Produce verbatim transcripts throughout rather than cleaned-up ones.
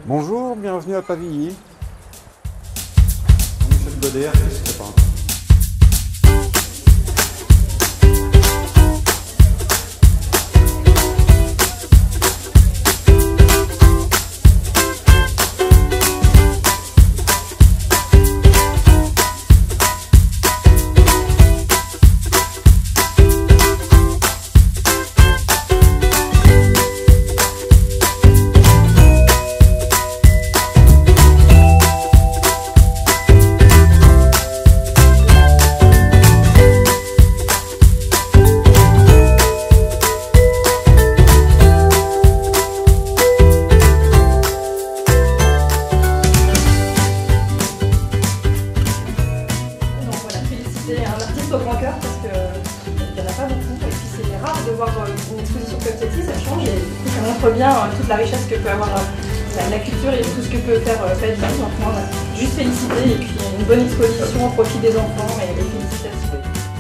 Bonjour, bienvenue à Pavilly. Michel Goder, je sais pas. C'est un artiste au grand cœur parce qu'il n'y en a pas beaucoup et puis c'est rare de voir une exposition comme celle-ci, ça change et du coup, ça montre bien toute la richesse que peut avoir la, la culture et tout ce que peut faire Pavilly. Donc moi, on va juste féliciter et puis une bonne exposition au profit des enfants et les félicitations.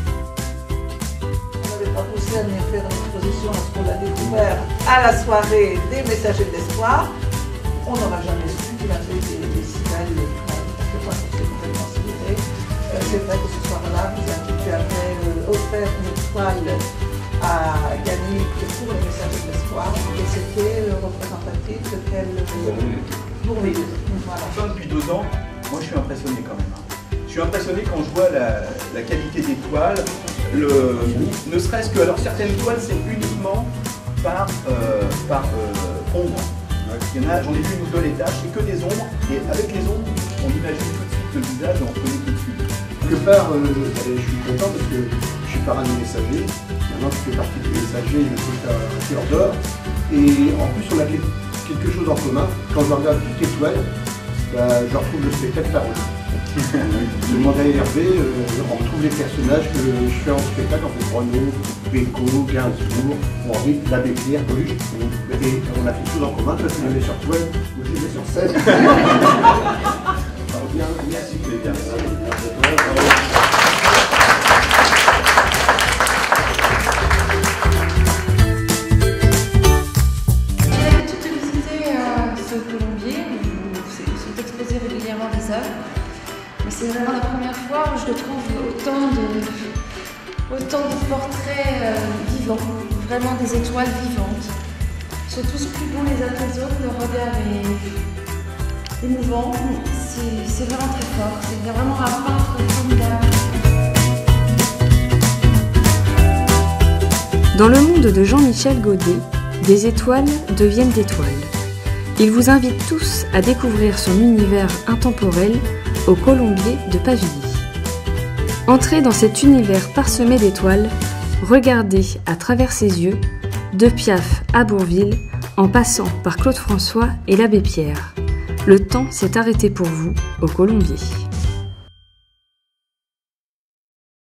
On n'avait pas poussé à venir faire une exposition parce qu'on l'a découvert à la soirée des Messagers de l'Espoir. On n'aura jamais su qu'il avait des, des cigales, quelquefois c'est complètement sidéré. C'est vrai que ce soir-là, tu avais euh, offert une toile à Yannick pour le Message de l'Espoir et c'était représentatif de quel Bourvil. Voilà. Depuis deux ans, moi je suis impressionné quand même. Je suis impressionné quand je vois la, la qualité des toiles, le, ne serait-ce que, alors certaines toiles c'est uniquement par, euh, par euh, ombre. Il y en a, j'en ai vu une ou deux étages, c'est que des ombres et avec les ombres, on imagine tout de suite le visage et on reconnaît tout de suite. Quelque part, euh, je suis content parce que je suis parrain des messagers. Maintenant, je fais partie des messagers, je suis à cœur d'or. Et en plus, on a quelque chose en commun. Quand je regarde toutes les toiles, bah, je retrouve le spectacle parole. Je demandais à Hervé, euh, on retrouve les personnages que je fais en spectacle, en fait Renaud, Béco, Gainsbourg, Henri, l'abbé Pierre, Coluche. Et on a quelque chose en commun. Toi, tu les mets sur toile, moi, je les mets sur scène. Bien, merci, bien. Régulièrement des œuvres, mais c'est vraiment la première fois où je retrouve autant de, autant de portraits euh, vivants, vraiment des étoiles vivantes. Ils sont tous plus beaux les uns que les autres, le regard est émouvant, c'est vraiment très fort, c'est vraiment un peintre formidable. Dans le monde de Jean-Michel Godet, des étoiles deviennent des toiles. Il vous invite tous à découvrir son univers intemporel au Colombier de Pavilly. Entrez dans cet univers parsemé d'étoiles, regardez à travers ses yeux, de Piaf à Bourvil, en passant par Claude François et l'abbé Pierre. Le temps s'est arrêté pour vous au Colombier.